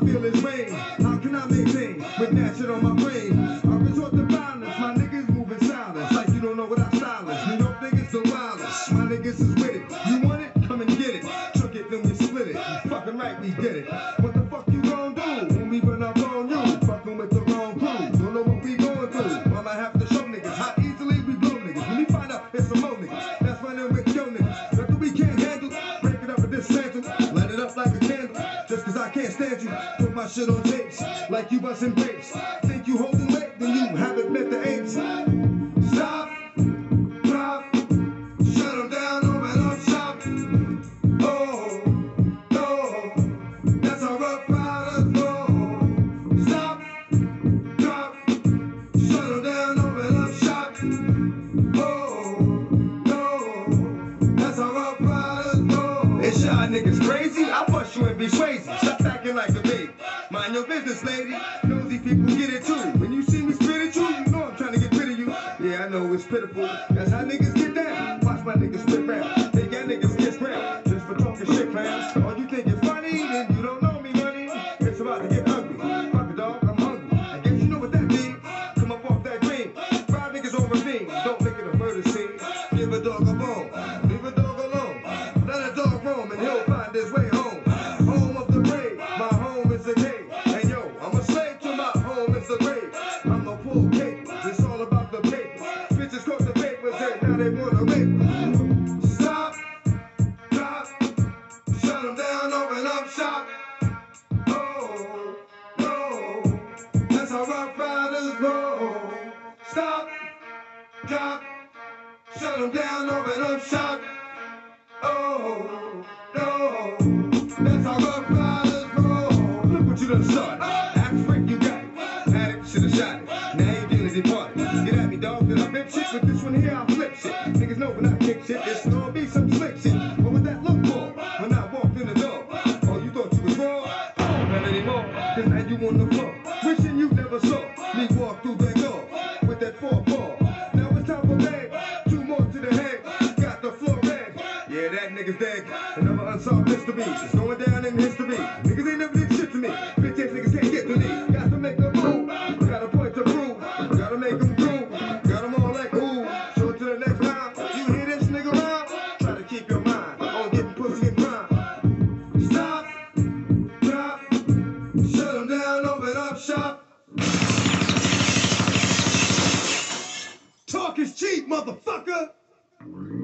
feel is rain. How can I maintain with that shit on my brain? I resort to violence, my niggas moving silence. Like you don't know what I silence. New York niggas the wildest. My niggas is with it. You want it? Come and get it. Took it, then we split it. You fucking right, we did it. What the fuck you gon' do when we run up on you? Fucking with the wrong crew. Don't know what we going through. I'ma have to show niggas how easily we blow niggas. When we find out it's some more niggas that's running with yo niggas. Nothing we can't handle. Break it up and dismantle. Light it up like a candle. Just cause I can't stand you. Put my shit on tapes like you bustin' grapes. Think you holding weight, then you haven't met the apes. Stop, drop, shut them down, open up shop. Oh, no, that's how Rough Riders roll. Stop, drop, shut them down, open up shop. Oh, no, that's how Rough Riders roll. It's y'all niggas crazy? I bust you and be crazy. Stop acting like a baby. Mind your business, lady. Nosy people get it too. When you see me spit at you, you know I'm trying to get rid of you. Yeah, I know it's pitiful. That's how niggas get down. Watch my niggas spit round. They got niggas kiss round. Just for talking shit, clowns. All you think is funny, then you don't know me, money. It's about to get ugly. Fuck a dog, I'm hungry. I guess you know what that means. Come up off that green. 5 niggas on ravine. Don't make it a murder scene. Give a dog a bone. Leave a dog alone. Let a dog roam and he'll find his way home. Home of the brave. My home is a cave. And yo, I'm a slave to my home is the grave. I'm a full cake. It's all about the paper. Bitches cross the papers and now they wanna rape. Stop, drop, shut them down, open up shop. Oh, no, that's how Rough Riders roll. Stop, drop, shut them down, open up shop. Oh, no, that's how Rough Riders roll. Look what you done started. Act freak, you got it. Addict, should've shot it. Now you dealers departed. Get at me, dog, did I rip shit? With this one here, I'll flip shit. Niggas know when I kick shit, it's gonna be some slick shit. What would that look for when I walked in the door? Oh, you thought you was raw? Oh, not anymore, cause now you on the floor. Wishing you never saw me walk through that door with that 4-4. Now it's time for bed. 2 more to the head. Got the floor red. Yeah, that nigga's dead. Another unsolved mystery. It's going down in history. Niggas ain't never did shit to me. Bitch ass niggas can't get to me. Got to make a move. Got a point to prove. Gotta make them prove. Got them all like ooh. Show it to the next round. You hear this nigga round? Try to keep your mind on getting pussy and crime. Stop, drop, shut them down, open up shop. Talk is cheap, motherfucker.